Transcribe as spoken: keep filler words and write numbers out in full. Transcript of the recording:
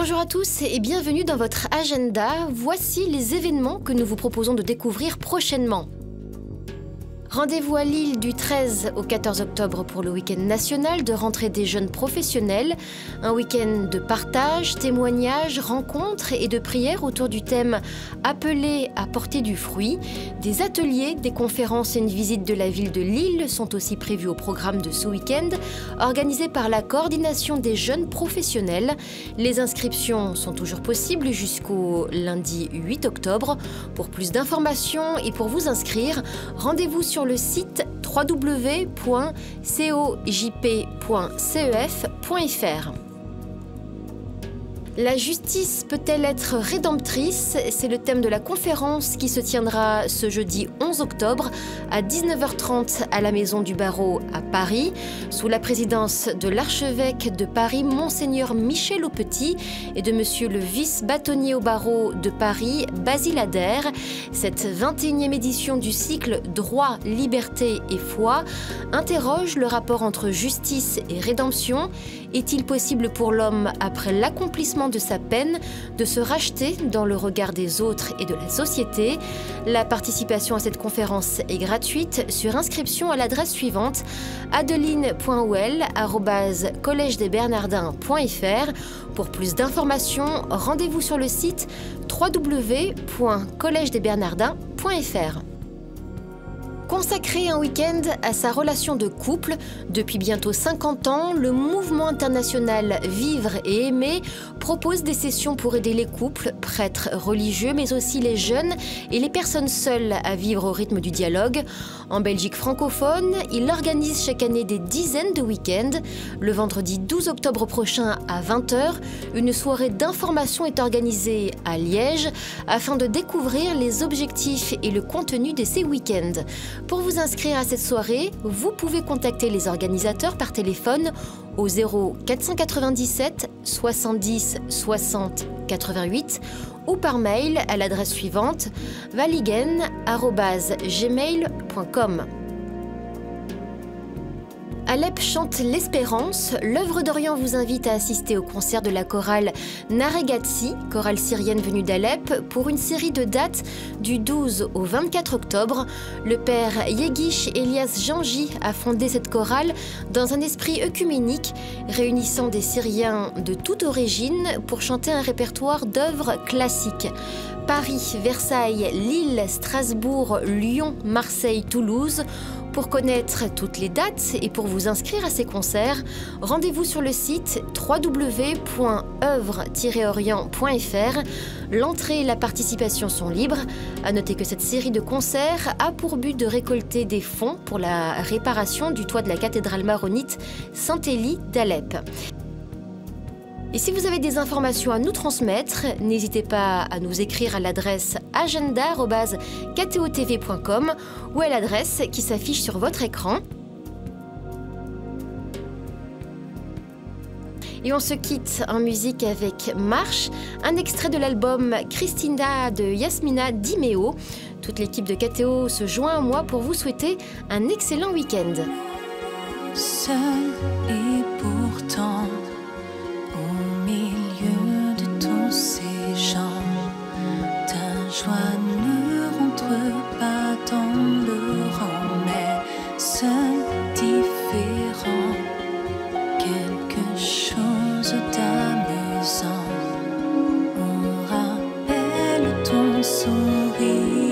Bonjour à tous et bienvenue dans votre agenda. Voici les événements que nous vous proposons de découvrir prochainement. Rendez-vous à Lille du treize au quatorze octobre pour le week-end national de rentrée des jeunes professionnels. Un week-end de partage, témoignages, rencontres et de prières autour du thème « Appelés à porter du fruit ». Des ateliers, des conférences et une visite de la ville de Lille sont aussi prévus au programme de ce week-end, organisé par la coordination des jeunes professionnels. Les inscriptions sont toujours possibles jusqu'au lundi huit octobre. Pour plus d'informations et pour vous inscrire, rendez-vous sur le site w w w point cojp point cef point f r. La justice peut-elle être rédemptrice? C'est le thème de la conférence qui se tiendra ce jeudi onze octobre à dix-neuf heures trente à la Maison du Barreau à Paris, sous la présidence de l'archevêque de Paris, Monseigneur Michel Aupetit, et de Monsieur le vice-bâtonnier au barreau de Paris, Basile Adair. Cette vingt et unième édition du cycle Droit, Liberté et Foi interroge le rapport entre justice et rédemption. Est-il possible pour l'homme, après l'accomplissement de sa peine, de se racheter dans le regard des autres et de la société? La participation à cette conférence est gratuite sur inscription à l'adresse suivante adeline point houel arobase collège des bernardins point f r. Pour plus d'informations, rendez-vous sur le site w w w point collège des bernardins point f r. Consacrer un week-end à sa relation de couple, depuis bientôt cinquante ans, le mouvement international Vivre et Aimer propose des sessions pour aider les couples, prêtres religieux, mais aussi les jeunes et les personnes seules à vivre au rythme du dialogue. En Belgique francophone, il organise chaque année des dizaines de week-ends. Le vendredi douze octobre prochain à vingt heures, une soirée d'information est organisée à Liège afin de découvrir les objectifs et le contenu de ces week-ends. Pour vous inscrire à cette soirée, vous pouvez contacter les organisateurs par téléphone au zéro quatre cent quatre-vingt-dix-sept soixante-dix soixante quatre-vingt-huit ou par mail à l'adresse suivante valigen arobase gmail point com. Alep chante l'espérance. L'œuvre d'Orient vous invite à assister au concert de la chorale Naregatsi, chorale syrienne venue d'Alep, pour une série de dates du douze au vingt-quatre octobre. Le père Yegish Elias Janji a fondé cette chorale dans un esprit œcuménique, réunissant des Syriens de toute origine pour chanter un répertoire d'œuvres classiques. Paris, Versailles, Lille, Strasbourg, Lyon, Marseille, Toulouse. Pour connaître toutes les dates et pour vous inscrire à ces concerts, rendez-vous sur le site w w w point œuvre tiret orient point f r. L'entrée et la participation sont libres. À noter que cette série de concerts a pour but de récolter des fonds pour la réparation du toit de la cathédrale maronite Saint-Élie d'Alep. Et si vous avez des informations à nous transmettre, n'hésitez pas à nous écrire à l'adresse agenda arobase k t o t v point com ou à l'adresse qui s'affiche sur votre écran. Et on se quitte en musique avec Marche, un extrait de l'album Christina de Yasmina Di Meo. Toute l'équipe de K T O se joint à moi pour vous souhaiter un excellent week-end. Seul et pourtant, au milieu de tous ces gens, ta joie ne rentre pas dans le rang, mais seul différent, quelque chose d'amusant. On rappelle ton sourire.